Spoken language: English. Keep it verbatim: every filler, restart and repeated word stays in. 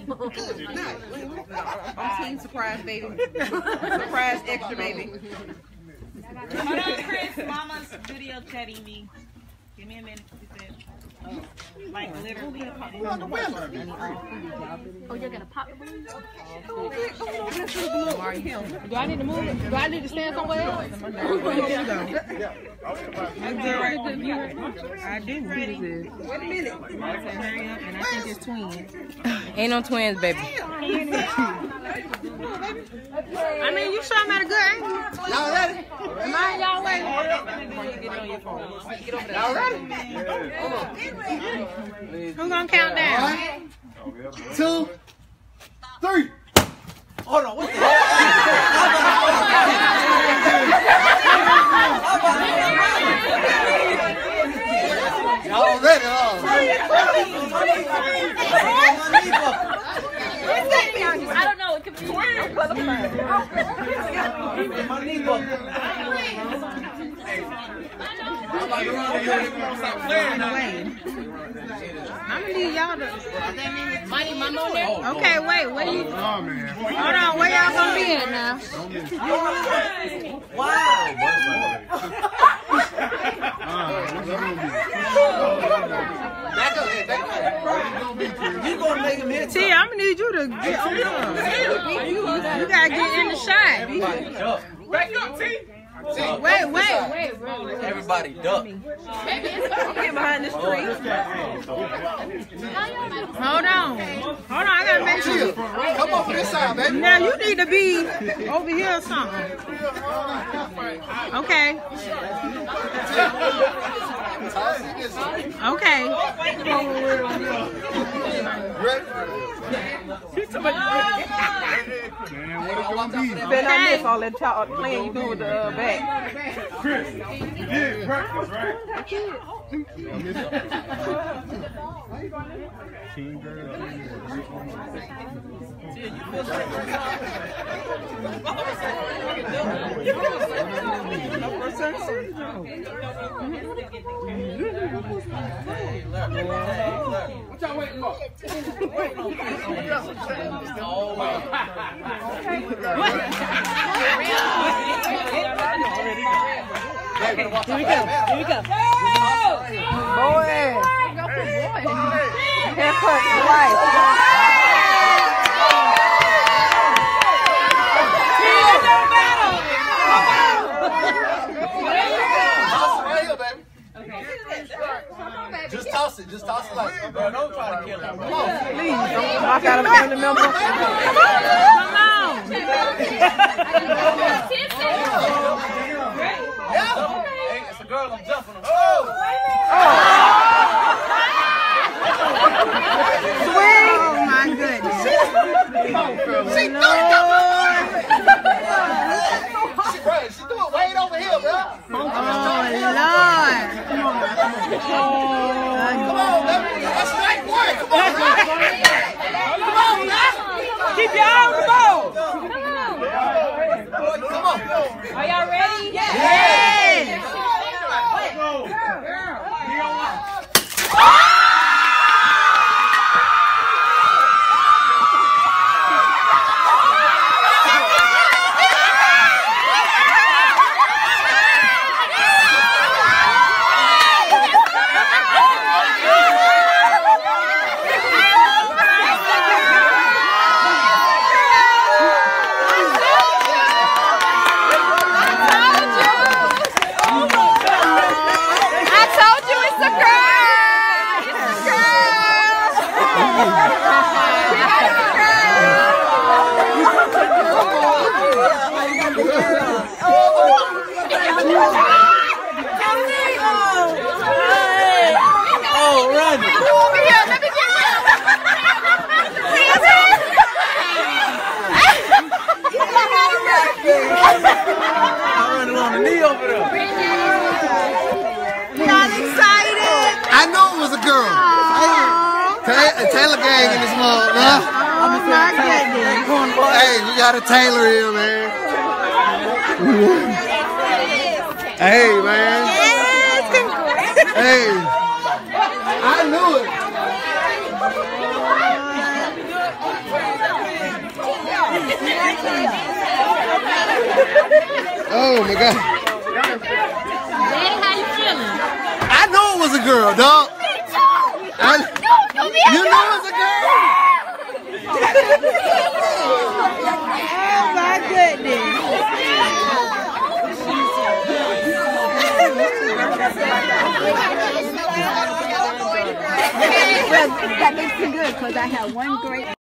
I'm team surprise, baby. Surprise extra, baby. Hold on, Chris. Mama's video chatting me. Give me a minute. Like literally. Oh, you're gonna pop the balloon? Do I need to move it? Do I need to stand somewhere else? I do. Wait a minute. Hurry up, and I think it's twins. Ain't no twins, baby. I mean, you sure I'm at a good angle. Y'all ready? Am I y'all ready? Y'all ready? Who's gonna count down? One, two, three. Hold on, what the Y'all ready, huh? I don't know. It could be twins. I'm gonna need y'all to. Money, mama on there? Okay, wait. Where you? Oh, man. Hold on. Where y'all gonna be at now? Back up, back up. You gonna make him hit? T, I'm gonna need you to get on up. You gotta get in the shot. Back up, T. Wait, wait, wait. Everybody, duck. I'm behind this tree. Hold on. Hold on. I gotta make sure. Come over this side, baby. Now you need to be over here or something. Okay. Okay. Better not miss all that talk, playing you do with the uh, back. Chris, you did practice, right? Team girl, what y'all waiting for? Here we go. Here we go. Boy. Haircut for life. Just toss it, just toss it like, bro, don't try to kill him. Come on. Please, don't knock out a family member. Come on. Yeah. Hey, it's a girl, I'm jumping her. Oh! Sweet. Oh my goodness. She threw it She right, she threw it way over here, bro. Oh Lord. Come on, baby. That's right, boy. Come on, man. Come on, man. Keep your eye on the ball. Come on. Are y'all ready? Yes. Taylor gang in this mug, huh? Oh my goodness. Hey, we got a Taylor here, man. Hey, man. Hey. I knew it. Oh my God. Daddy, how you feeling? I know it was a girl, dog. Me too. I, No, no, you know it was a girl. Oh my goodness. Well, that makes me good because I have one great